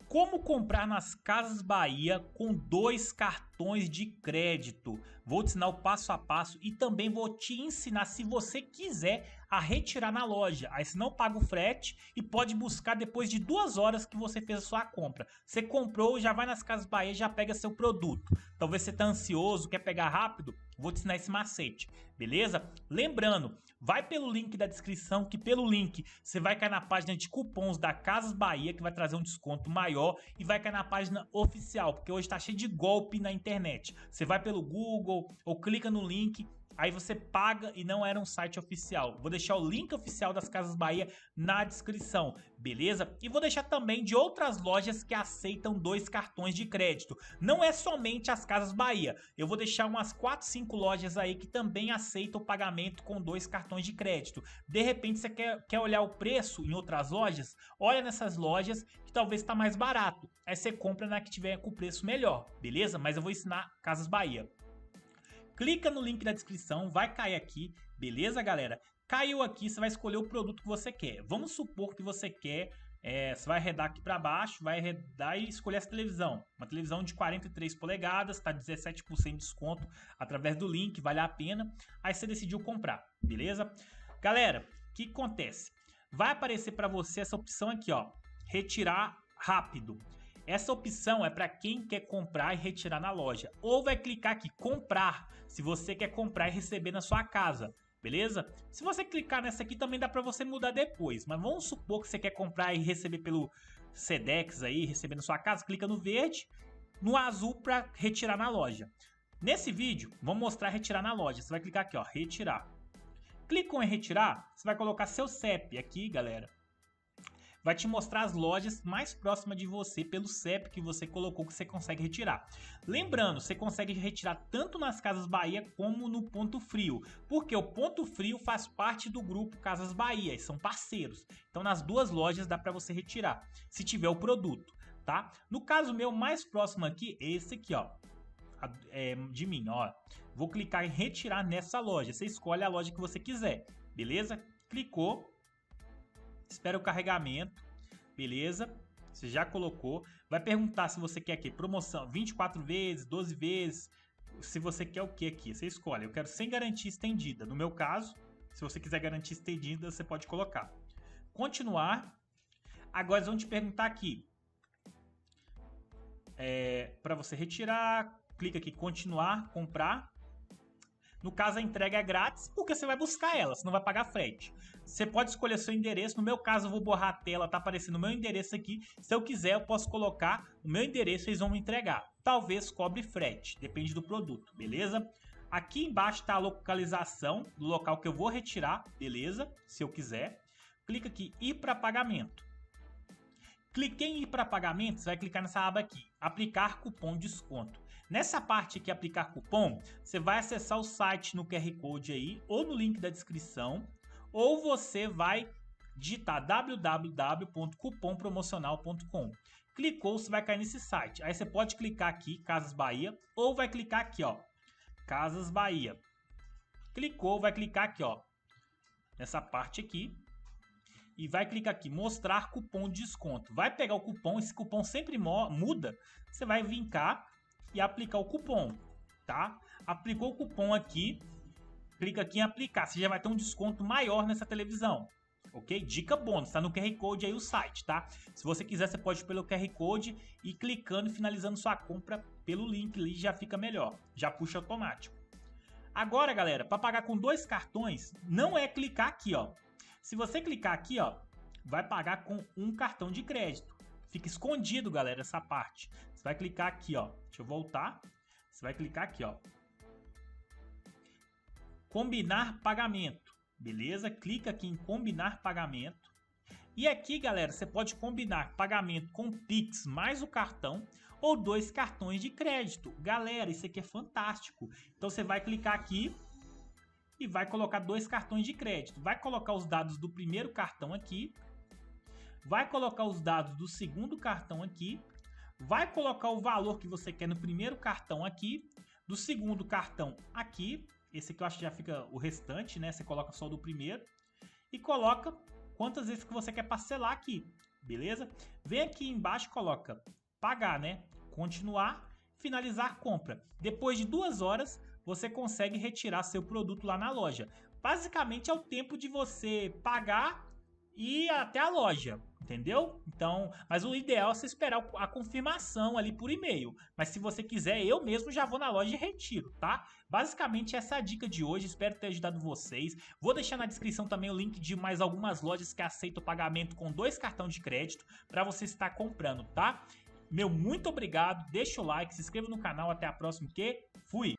Como comprar nas Casas Bahia com 2 cartões de crédito. Vou te ensinar o passo a passo e também vou te ensinar, se você quiser, a retirar na loja. Aí você não paga o frete e pode buscar depois de 2 horas que você fez a sua compra. Você comprou, já vai nas Casas Bahia, já pega seu produto. Talvez você tá ansioso, quer pegar rápido? Vou te ensinar esse macete, beleza? Lembrando, vai pelo link da descrição, que pelo link você vai cair na página de cupons da Casas Bahia, que vai trazer um desconto maior, e vai cair na página oficial, porque hoje tá cheio de golpe na internet. Você vai pelo Google ou clica no link, aí você paga e não era um site oficial. Vou deixar o link oficial das Casas Bahia na descrição, beleza? E vou deixar também de outras lojas que aceitam 2 cartões de crédito. Não é somente as Casas Bahia. Eu vou deixar umas 4, 5 lojas aí que também aceitam o pagamento com 2 cartões de crédito. De repente você quer olhar o preço em outras lojas? Olha nessas lojas que talvez tá mais barato. Aí você compra na que tiver com o preço melhor, beleza? Mas eu vou ensinar Casas Bahia. Clica no link da descrição, vai cair aqui, beleza, galera? Caiu aqui, você vai escolher o produto que você quer. Vamos supor que você quer, você vai arredar aqui para baixo, vai arredar e escolher essa televisão. Uma televisão de 43 polegadas, tá 17% de desconto através do link, vale a pena. Aí você decidiu comprar, beleza? Galera, o que acontece? Vai aparecer para você essa opção aqui, ó, retirar rápido. Essa opção é para quem quer comprar e retirar na loja. Ou vai clicar aqui, comprar, se você quer comprar e receber na sua casa, beleza? Se você clicar nessa aqui também dá para você mudar depois. Mas vamos supor que você quer comprar e receber pelo Sedex aí, receber na sua casa. Clica no verde, no azul para retirar na loja. Nesse vídeo, vamos mostrar retirar na loja. Você vai clicar aqui, ó, retirar. Clicou em retirar, você vai colocar seu CEP aqui, galera. Vai te mostrar as lojas mais próximas de você pelo CEP que você colocou que você consegue retirar. Lembrando, você consegue retirar tanto nas Casas Bahia como no Ponto Frio, porque o Ponto Frio faz parte do grupo Casas Bahia e são parceiros. Então nas duas lojas dá para você retirar, se tiver o produto, tá? No caso meu mais próximo aqui é esse aqui, ó. De mim, ó. Vou clicar em retirar nessa loja. Você escolhe a loja que você quiser, beleza? Clicou. Espera o carregamento, beleza? Você já colocou. Vai perguntar se você quer aqui promoção 24 vezes, 12 vezes. Se você quer o que aqui, você escolhe. Eu quero sem garantia estendida. No meu caso, se você quiser garantia estendida, você pode colocar. Continuar. Agora eles vão te perguntar aqui. Para você retirar, clica aqui continuar, comprar. No caso, a entrega é grátis, porque você vai buscar ela, você não vai pagar frete. Você pode escolher seu endereço. No meu caso, eu vou borrar a tela, tá aparecendo o meu endereço aqui. Se eu quiser, eu posso colocar o meu endereço e eles vão me entregar. Talvez cobre frete, depende do produto, beleza? Aqui embaixo tá a localização do local que eu vou retirar, beleza? Se eu quiser. Clica aqui, ir para pagamento. Cliquei em ir para pagamento, você vai clicar nessa aba aqui, aplicar cupom de desconto. Nessa parte aqui, aplicar cupom, você vai acessar o site no QR Code aí, ou no link da descrição, ou você vai digitar www.cupompromocional.com. Clicou, você vai cair nesse site. Aí você pode clicar aqui, Casas Bahia, ou vai clicar aqui, ó, Casas Bahia. Clicou, vai clicar aqui, ó, nessa parte aqui. E vai clicar aqui, mostrar cupom de desconto. Vai pegar o cupom, esse cupom sempre muda. Você vai vir cá e aplicar o cupom, tá? Aplicou o cupom aqui, clica aqui em aplicar. Você já vai ter um desconto maior nessa televisão, ok? Dica bônus, tá no QR Code aí o site, tá? Se você quiser, você pode ir pelo QR Code e clicando e finalizando sua compra pelo link ali, já fica melhor. Já puxa automático. Agora, galera, para pagar com 2 cartões, não é clicar aqui, ó. Se você clicar aqui, ó, vai pagar com um cartão de crédito. Fica escondido, galera, essa parte. Você vai clicar aqui, ó. Deixa eu voltar. Você vai clicar aqui, ó. Combinar pagamento. Beleza? Clica aqui em combinar pagamento. E aqui, galera, você pode combinar pagamento com Pix mais o cartão ou 2 cartões de crédito. Galera, isso aqui é fantástico. Então você vai clicar aqui e vai colocar 2 cartões de crédito. Vai colocar os dados do primeiro cartão aqui. Vai colocar os dados do segundo cartão aqui. Vai colocar o valor que você quer no primeiro cartão aqui. Do segundo cartão aqui. Esse aqui eu acho que já fica o restante, né? Você coloca só do primeiro. E coloca quantas vezes que você quer parcelar aqui. beleza? Vem aqui embaixo e coloca pagar, né? Continuar, finalizar a compra. Depois de 2 horas, você consegue retirar seu produto lá na loja. Basicamente é o tempo de você pagar e ir até a loja, entendeu? Então, mas o ideal é você esperar a confirmação ali por e-mail. Mas se você quiser, eu mesmo já vou na loja e retiro, tá? Basicamente essa é a dica de hoje, espero ter ajudado vocês. Vou deixar na descrição também o link de mais algumas lojas que aceitam pagamento com 2 cartões de crédito para você estar comprando, tá? Meu muito obrigado, deixa o like, se inscreva no canal, até a próxima que fui!